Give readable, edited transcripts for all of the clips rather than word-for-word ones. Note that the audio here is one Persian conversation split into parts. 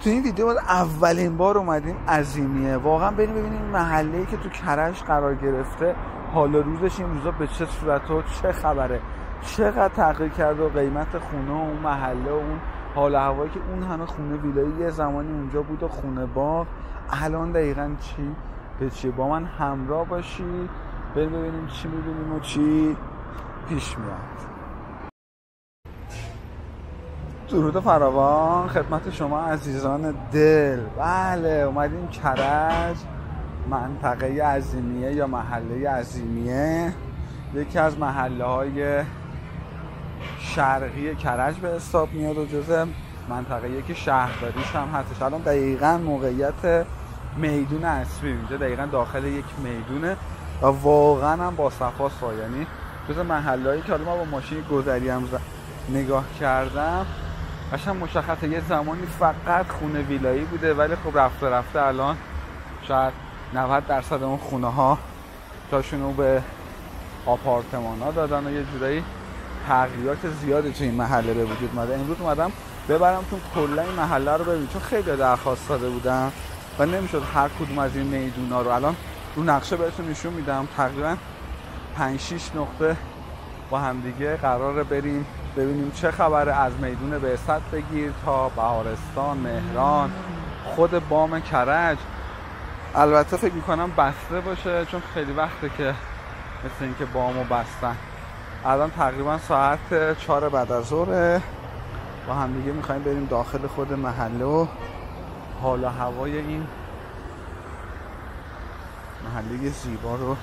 تو این ویدیو اولین بار اومدیم عظیمیه. واقعا بریم ببینیم محله‌ای که تو کرج قرار گرفته حال روزش این روزا به چه صورت و چه خبره، چقدر تغییر کرده و قیمت خونه و اون محله و اون حال هوایی که اون همه خونه ویلایی یه زمانی اونجا بود و خونه باغ الان دقیقاً چی به چی. با من همراه باشی بریم ببینیم چی می‌بینیم و چی پیش میاد. درود فراوان خدمت شما عزیزان دل. بله اومدیم کرج، منطقه عظیمیه یا محله عظیمیه، یکی از محله‌های شرقی کرج به حساب میاد و جزء منطقه یکی شهرداریش هم هستش. الان دقیقاً موقعیت میدون اسبی اینجا دقیقاً داخل یک میدونه و واقعاً هم با صفاست، یعنی جزء محله‌ای که حالا ما با ماشین گذری هم نگاه کردم قشنگ مشخصه یه زمانی فقط خونه ویلایی بوده، ولی خب رفته رفته الان شاید 90% اون خونه ها تاشونو به آپارتمان ها دادن و یه جورایی تغییرات زیادی تو این محله به وجود اومده. امروز اومدم ببرمتون کلا این محله رو ببینید، چون خیلی درخواست داده بودم و نمیشد هر کدوم از این میدونا رو الان رو نقشه بهتون نشون میدم. تقریبا 5-6 نقطه با همدیگه قراره بریم ببینیم چه خبره، از میدون بعثت بگیر تا بهارستان، مهران، خود بام کرج. البته فکر میکنم بسته باشه چون خیلی وقته که مثل اینکه بامو بستن. الان تقریبا ساعت 4 بعد از ظهر با هم دیگه میخوایم بریم داخل خود محله و حال و هوای این محله زیبا رو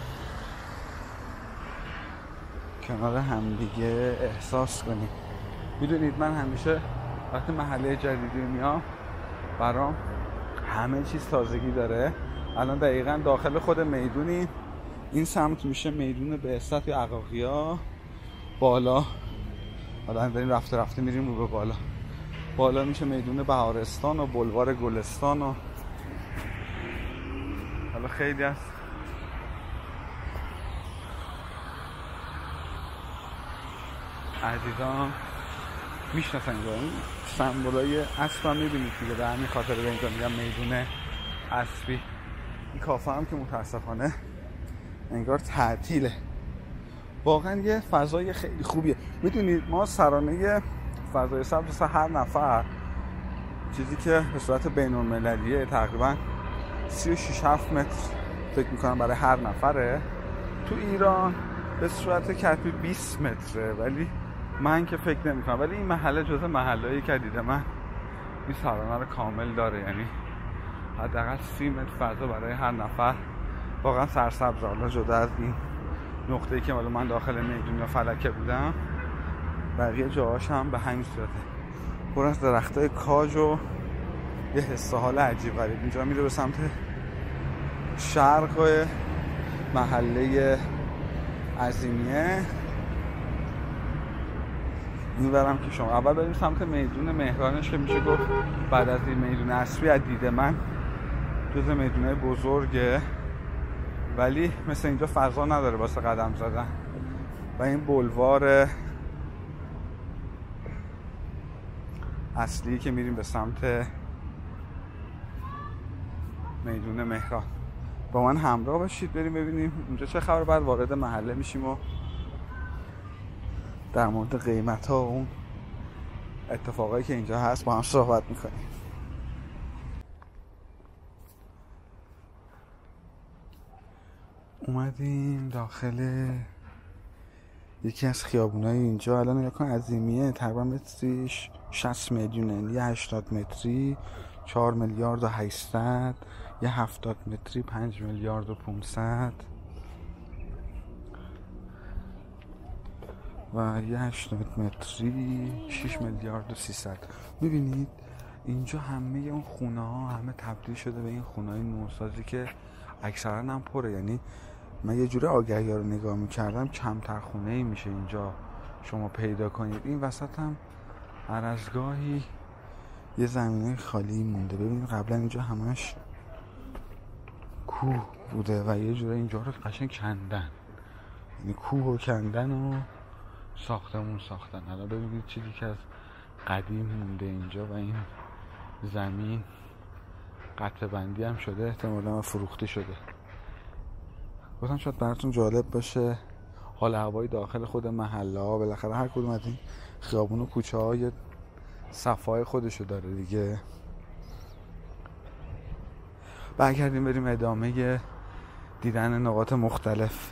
کنار همدیگه احساس کنیم. میدونید من همیشه وقتی محله جدیدی میام برام همه چیز تازگی داره. الان دقیقاً داخل خود میدونی، این سمت میشه میدون بعثت یا عقاقیا، بالا حالا داریم رفته رفته میریم رو به بالا میشه میدون بهارستان و بلوار گلستان و حالا خیلی از عزیزان میشناسن اینجا. این سمبولای اسب هم میبینید دیگه، به همین خاطر به اینجا میگم میدون اسبی. این کافه هم که متاسفانه انگار تعطیله. واقعا یه فضای خیلی خوبیه. میدونید ما سرانه فضای سبز هر نفر چیزی که به صورت بین‌المللیه تقریبا 36-7 متر فکر میکنم برای هر نفره. تو ایران به صورت کتبی 20 متره، ولی من که فکر نمی‌کنم. ولی این محله جزء محله‌ای که دیدم من این سرانه رو کامل داره، یعنی حداقل 30 متر فضا برای هر نفر. واقعا سرسبز. حالا جدا از این نقطه‌ای که من داخل میدون یا فلکه بودم، بقیه جاهاش هم به همین صورته، پر از درختای کاج و یه حس و حال عجیب غریب. اینجا میره به سمت شرق محله عظیمیه. این برم که شما اول بریم سمت میدون مهرانش که میشه گفت بعد از این میدون اسبی از دید من جز میدونهای بزرگه، ولی مثل اینجا فضا نداره واسه قدم زدن. و این بلوار اصلی که میریم به سمت میدون مهران. با من همراه باشید بریم ببینیم اونجا چه خبر. بعد وارد محله میشیم و در مورد قیمت ها و اون اتفاقایی که اینجا هست با هم صحبت میکنیم. اومدیم داخل یکی از خیابونای اینجا. الان نگاه کن عظیمیه تقریبا متریش 60 میلیونه، یه 80 متری 4 میلیارد و 800، یه 70 متری 5 میلیارد و 500 و یه 80 متری 6 میلیارد و 300. میبینید اینجا همه اون خونه ها همه تبدیل شده به این خونه های نوسازی که اکثرا هم پره. یعنی من یه جوره آگهی ها رو نگاه میکردم کمتر خونه ای میشه اینجا شما پیدا کنید. این وسط هم هر از گاهی یه زمینه خالی مونده. ببینید قبلا اینجا همش کوه بوده و یه جوره اینجا رو قشنگ کندن، یعنی کوه و کندن و ساختمون ساختن. حالا ببینید چیزی که از قدیم مونده اینجا و این زمین قطع بندی هم شده، احتمالاً فروخته شده. گفتم شاید براتون جالب باشه حال هوای داخل خود محله ها. بالاخره هر کدوم از این خیابون و کوچه ها یه صفای خودشو داره دیگه. برگردیم بریم ادامه دیدن نقاط مختلف.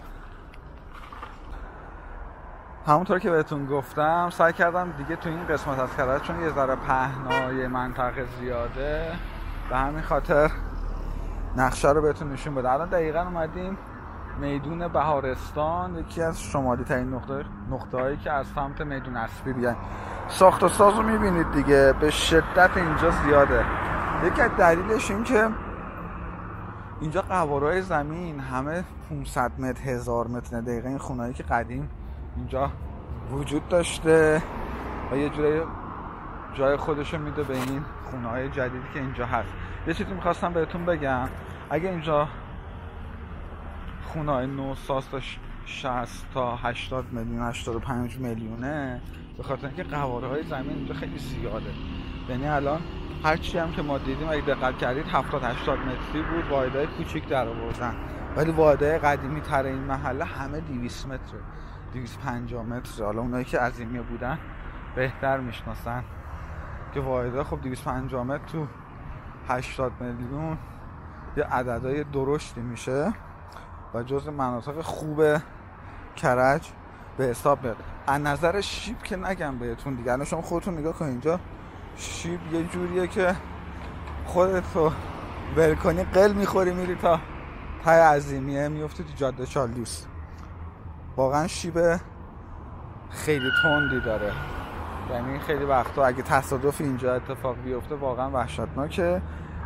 همونطور که بهتون گفتم سعی کردم دیگه تو این قسمت از کرج چون یه ذره پهنای منطقه زیاده، به همین خاطر نقشه رو بهتون نشون بده. الان دقیقاً اومدیم میدون بهارستان، یکی از شمالی ترین نقطه هایی که از سمت میدون اسبی بیان. ساخت و ساز رو میبینید دیگه، به شدت اینجا زیاده. یکی از دلیلش این که اینجا قوارهای زمین همه 500 متر 1000 متر دقیقه. این خونهایی که قدیم اینجا وجود داشته و یه جوری جای خودشو میده به این خونه‌های جدیدی که اینجا هست. یه چیزی میخواستم بهتون بگم، اگه اینجا خونه‌های نو ساز تا 60 تا 80 میلیون 85 میلیونه، به خاطر اینکه قواره‌های زمین اینجا خیلی زیاده. یعنی الان هرچی هم که ما دیدیم اگه دقت کردید 70 80 متری بود، واحدهای کوچیک در آوردن، ولی واحدهای قدیمی تر این محله همه 200 متر 250 متر. حالا اونایی که عظیمی بودن بهتر میشناسن که واحدها خب 250 متر تو 80 میلیون یه عددهای درشتی میشه و جزء مناطق خوب کرج به حساب میاد. از نظر شیب که نگم بهتون دیگه، الان شما خودتون نگاه کنید اینجا شیب یه جوریه که خودتو ول کنی قل میخوری میری تا پای عظیمیه میفتی تو جاده چالوس. واقعا شیب خیلی تندی داره، یعنی خیلی وقتا اگه تصادف اینجا اتفاق بیفته واقعا وحشتناکه.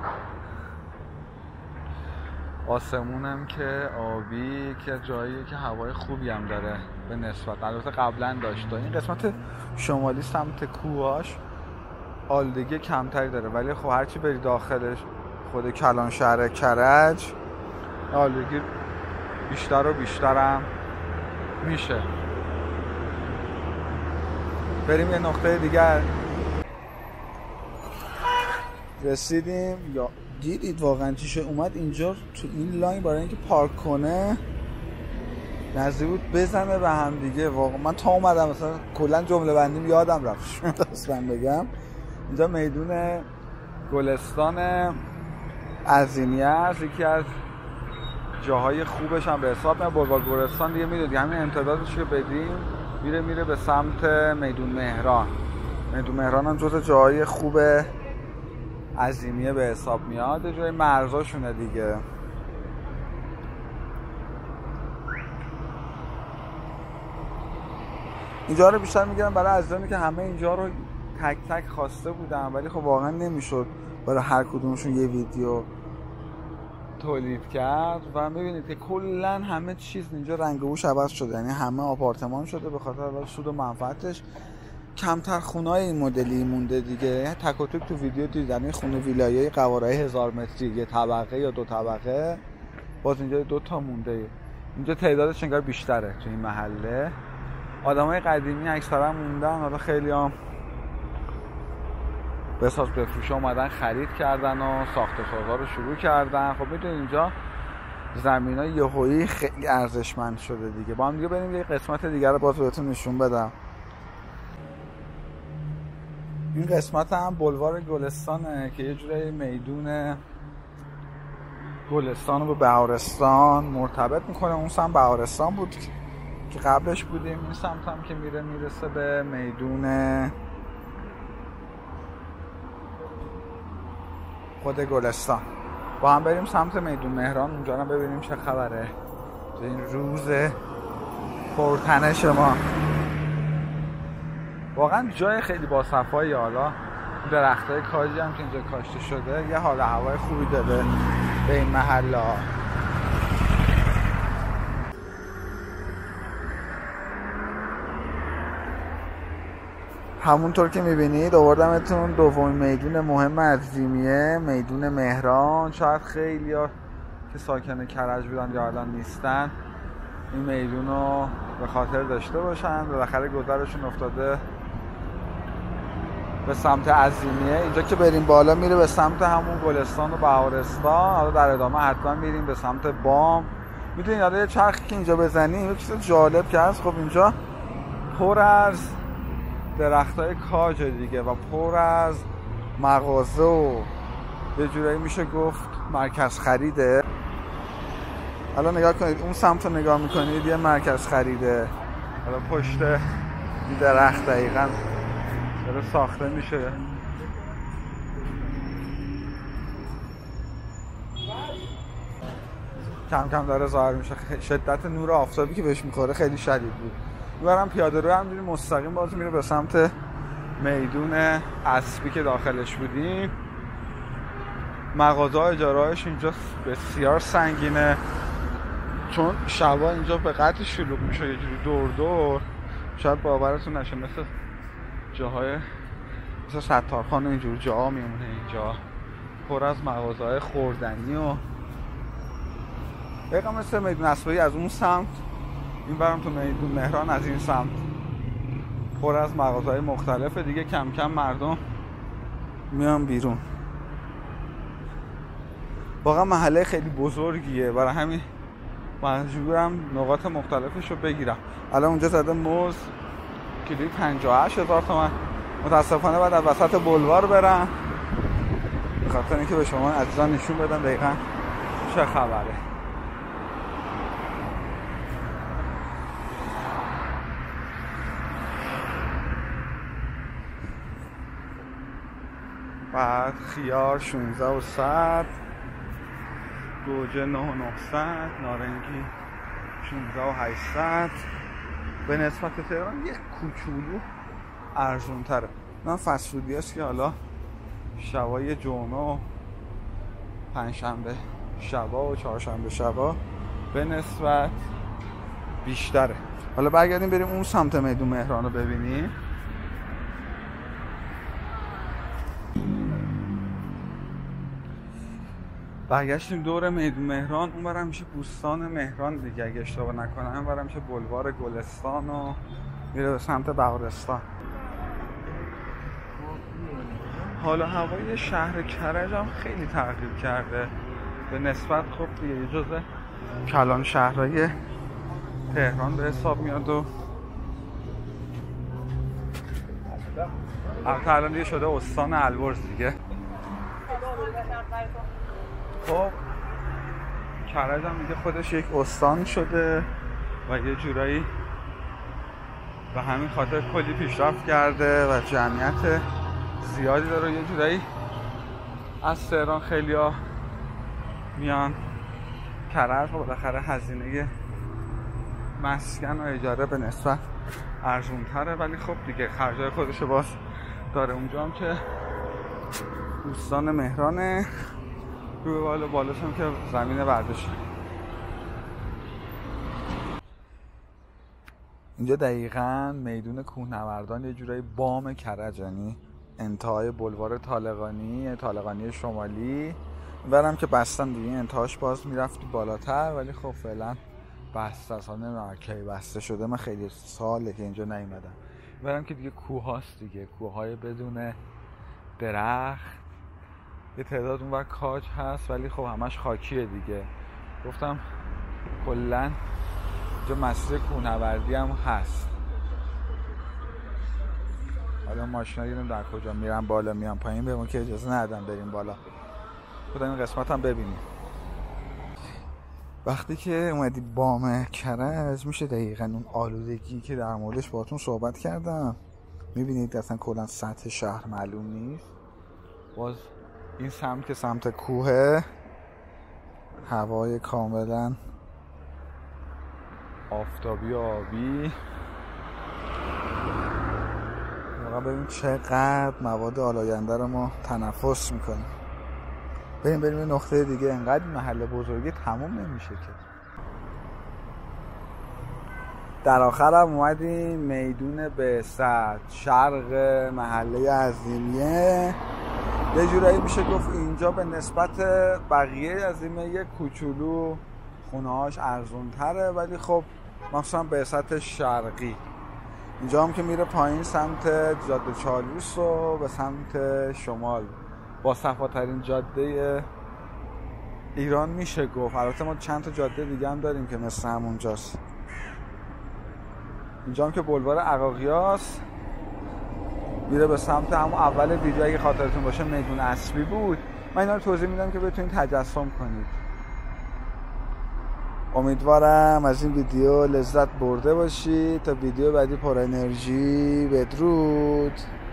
آسمونم که آبی، که جایی که هوای خوبی هم داره به نسبت، البته قبلا داشته. این قسمت شمالی سمت کوهاش آلودگی کمتری داره، ولی خب هرچی بری داخلش خود کلان شهر کرج آلودگی بیشتر و بیشتر هم میشه. بریم یه نقطه دیگر رسیدیم. یا دیدید واقعا چیشه اومد اینجا تو این لاین برای اینکه پارک کنه نزدیک بود بزنه به هم دیگه. واقعا من تا اومدم مثلا کلا جمله بندیم یادم رفت اصلا بگم. اینجا میدون گلستان عظیمیه است، یکی از جاهای خوبش هم به حساب میاد. بلوار گلستان دیگه میدونید همین امتدادش که بدیم میره به سمت میدون مهران. میدون مهران هم جز جاهای خوب عظیمیه به حساب میاد، جای مرزاشونه دیگه. اینجا رو بیشتر میگیرم برای عزیزانی که همه اینجا رو تک تک خواسته بودن، ولی خب واقعا نمیشد برای هر کدومشون یه ویدیو تولید کرد. و میبینید که کلا همه چیز اینجا رنگ و بوش عوض شده، یعنی همه آپارتمان شده به خاطر سود و منفعتش. کمتر خونه‌های این مدلی مونده دیگه. تک و توک تو ویدیو دیدن این خونه ویلایای قوارهای 1000 متری یه طبقه یا 2 طبقه، باز اینجا 2 تا مونده. اینجا تعدادش انگار بیشتره تو این محله. آدمای قدیمی اکثرا موندن، حالا خیلی هم بساز بفروش اومدن خرید کردن و ساخت سازا رو شروع کردن. خب میدونید اینجا زمینای یهویی خیلی ارزشمند شده دیگه. با هم دیگه بریم یه قسمت دیگه رو باز بهتون نشون بدم. این قسمت هم بلوار گلستانه که یه جوری میدون گلستان رو به بهارستان مرتبط میکنه. اون سمت بهارستان بود که قبلش بودیم، این سمت هم که میرسه به میدون خود گلستان. با هم بریم سمت میدون مهران، اونجا هم ببینیم چه خبره این روز پرتنش ما. واقعا جای خیلی باصفایی. حالا درختای کاجی هم که اینجا کاشته شده یه حال هوای خوبی داده به این محله. همونطور که میبینید آوردمتون دومین میدون مهم عظیمیه، میدون مهران. شاید خیلی ها که ساکن کرج بودن یا الان نیستن این میدون رو به خاطر داشته باشن. بالاخره گذرشون افتاده به سمت عظیمیه. اینجا که بریم بالا میره به سمت همون گلستان و بهارستان. حالا در ادامه حتما میریم به سمت بام. میدونید حالا یه چرخی که اینجا بزنیم یه چیز جالب که هست، خب اینجا پر از درختای کاج دیگه و پر از مغازه و یه جورایی میشه گفت مرکز خریده. حالا نگاه کنید اون سمت رو نگاه میکنید یه مرکز خریده. حالا پشت این درخت دقیقاً داره ساخته میشه. کم کم داره ظاهر میشه. شدت نور آفتابی که بهش میخوره خیلی شدید بود. میبرم پیاده رو همینجوری مستقیم باز میره به سمت میدون اسبی که داخلش بودیم. مغازه ها اجارهاش اینجا بسیار سنگینه، چون شبا اینجا به قدری شلوغ میشه یه جوری دور دور. شاید باورتون نشه مثل جاهای مثل ستارخان و اینجور جاها میمونه. اینجا پر از مغازه های خوردنی و دقیقا مثل میدون اسبی از اون سمت، این برم تو میدون مهران از این سمت پر از مغازه های مختلفه دیگه. کم کم مردم میان بیرون. واقعا محله خیلی بزرگیه، برای همین مجبورم نقاط مختلفش رو بگیرم. الان اونجا زده موز کیلویی 58,000 تومان. متاسفانه بعد از وسط بلوار برم به خاطر اینکه به شما عزیزان نشون بدم دقیقا چه خبره. بعد خیار 16,100، گوجه 9,900، نارنگی 16,800. به نسبت تهران یک کوچولو ارزون تره. من فسفودی هست که حالا شبای جمعه و پنجشنبه شبا و چهارشنبه شبا به نسبت بیشتره. حالا برگردیم بریم اون سمت میدون مهران رو ببینیم. برگشتیم دور میدون مهران. اون برم میشه بوستان مهران دیگه اگه اشتباه نکنم. این برم میشه بلوار گلستان و میره به سمت بهارستان. حالا هوای شهر کرج هم خیلی تغییر کرده به نسبت خب دیگه یه جزء کلان شهرهای تهران به حساب میاد و الان دیگه شده استان البرز دیگه. خب کرج هم دیگه خودش یک استان شده و یه جورایی به همین خاطر کلی پیشرفت کرده و جمعیت زیادی داره. یه جورایی از تهران خیلی ها میان کرج و بالاخره هزینه مسکن و اجاره به نسبت ارزون تره، ولی خب دیگه خرجای خودش باز داره. اونجا هم که دوستان مهرانه، روی بالاش هم که زمین ورزشه. اینجا دقیقاً میدون کوهنوردان یه جورایی بام کرج، یعنی انتهای بلوار طالقانی شمالی. برم که بستن دیگه انتهاش باز میرفتی بالاتر، ولی خب فعلا بسته است. نمیدونم کی بسته شده، من خیلی ساله که اینجا نیومدم. برم که دیگه کوه هاست دیگه، کوههای بدون درخت. یه تعداد اونور کاج هست ولی خب همش خاکیه دیگه. گفتم کلن اینجا مسیر کوهنوردی هم هست. حالا ماشینا دیدم در کجا میرن بالا میان پایین، بهمون که اجازه ندادن بریم بالا. خودم این قسمت هم ببینیم. وقتی که اومدی بام کرج میشه دقیقاً اون آلودگی که در موردش باهاتون صحبت کردم. میبینید اصلا کلا سطح شهر معلوم نیست. باز این سمت که سمت کوهه، هوای کاملا آفتابی و آبی. واقعا ببین چقدر مواد آلاینده رو ما تنفس میکنیم. بریم یه نقطه دیگه. انقدر محله بزرگی تموم نمیشه که. در آخر هم اومدیم میدون بهزاد، شرق محله عظیمیه. یه جورایی میشه گفت اینجا به نسبت بقیه عظیمیه یه کوچولو خونه‌هاش ارزون تره، ولی خب مخصوصا بهزاد شرقی اینجا هم که میره پایین سمت جاده چالوس و به سمت شمال، با صفاترین جاده ایران میشه گفت. البته ما چند تا جاده دیگه هم داریم که مثل همونجاست. اینجا هم که بلوار عراقیاست، میره به سمت همون اول ویدیو اگه خاطرتون باشه میدون اسبی بود. من اینا رو توضیح میدم که بتونید تجسم کنید. امیدوارم از این ویدیو لذت برده باشید. تا ویدیو بعدی پر انرژی، بدرود.